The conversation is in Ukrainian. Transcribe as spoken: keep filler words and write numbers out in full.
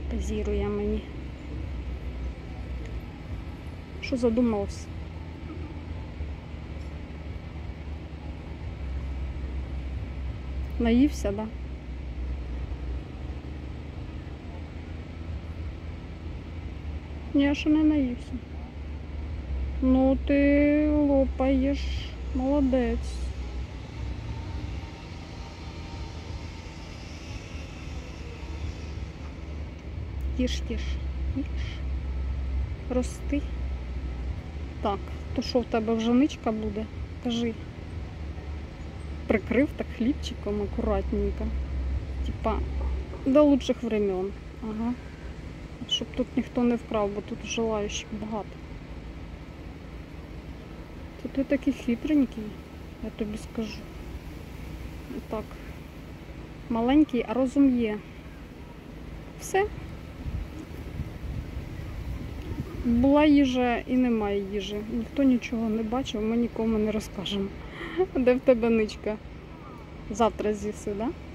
позірує мені. Що задумався? Наївся, да? Ні, я ще не наївся. Ну, ти лопаєш. Молодець. Їж, їж, їж. Рости. Так, то що в тебе вже ничка буде? Кажи. Прикрив так хлібчиком акуратненько. Типа, до лучших времен. Ага. Щоб тут ніхто не вкрав, бо тут желаючих багато. То ти такий хитренький, я тобі скажу. Так. Маленький, а розум є. Все. Була їжа і немає їжі. Ніхто нічого не бачив, ми нікому не розкажемо. Де в тебе ничка? Завтра з'їси, да?